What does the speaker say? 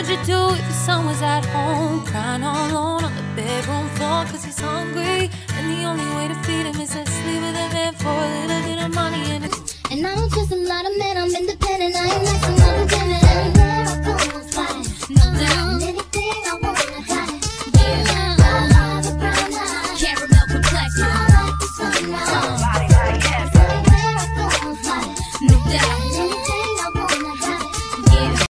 would you do if your son was at home, crying all alone on the bedroom floor 'cause he's hungry, and the only way to feed him